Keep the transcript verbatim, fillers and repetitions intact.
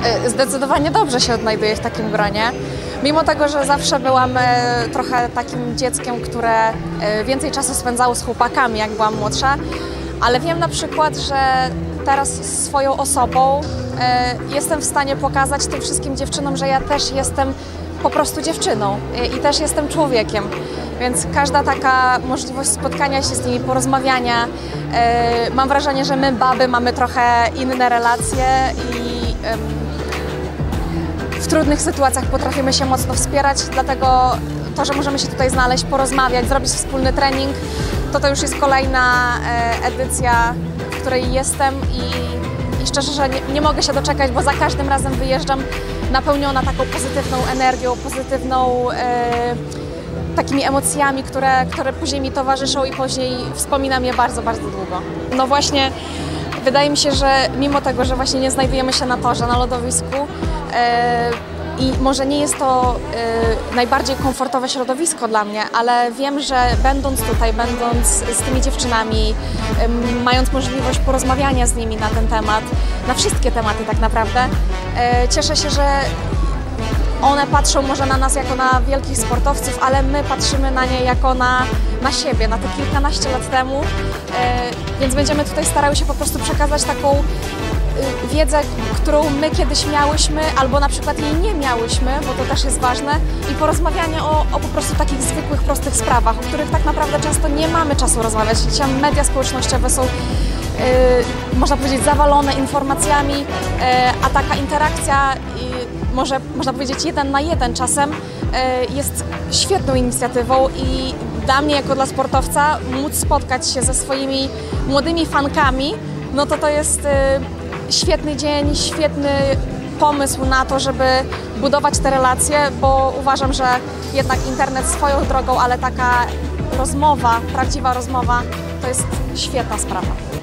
Zdecydowanie dobrze się odnajduję w takim gronie. Mimo tego, że zawsze byłam trochę takim dzieckiem, które więcej czasu spędzało z chłopakami, jak byłam młodsza, ale wiem na przykład, że teraz swoją osobą jestem w stanie pokazać tym wszystkim dziewczynom, że ja też jestem po prostu dziewczyną i też jestem człowiekiem. Więc każda taka możliwość spotkania się z nimi, porozmawiania. Mam wrażenie, że my, baby, mamy trochę inne relacje i w trudnych sytuacjach potrafimy się mocno wspierać, dlatego to, że możemy się tutaj znaleźć, porozmawiać, zrobić wspólny trening, to to już jest kolejna edycja, w której jestem i, i szczerze, że nie, nie mogę się doczekać, bo za każdym razem wyjeżdżam napełniona taką pozytywną energią, pozytywną, e, takimi emocjami, które, które później mi towarzyszą i później wspominam je bardzo, bardzo długo. No właśnie, wydaje mi się, że mimo tego, że właśnie nie znajdujemy się na torze, na lodowisku e, i może nie jest to e, najbardziej komfortowe środowisko dla mnie, ale wiem, że będąc tutaj, będąc z tymi dziewczynami, e, mając możliwość porozmawiania z nimi na ten temat, na wszystkie tematy tak naprawdę, e, cieszę się, że one patrzą może na nas jako na wielkich sportowców, ale my patrzymy na nie jako na, na siebie, na te kilkanaście lat temu, e, więc będziemy tutaj starały się po prostu przekazać taką e, wiedzę, którą my kiedyś miałyśmy, albo na przykład jej nie miałyśmy, bo to też jest ważne, i porozmawianie o, o po prostu takich zwykłych, prostych sprawach, o których tak naprawdę często nie mamy czasu rozmawiać. Dzisiaj media społecznościowe są, e, można powiedzieć, zawalone informacjami, e, a taka interakcja i może można powiedzieć jeden na jeden czasem jest świetną inicjatywą i dla mnie jako dla sportowca móc spotkać się ze swoimi młodymi fankami, no to to jest świetny dzień, świetny pomysł na to, żeby budować te relacje, bo uważam, że jednak internet swoją drogą, ale taka rozmowa, prawdziwa rozmowa to jest świetna sprawa.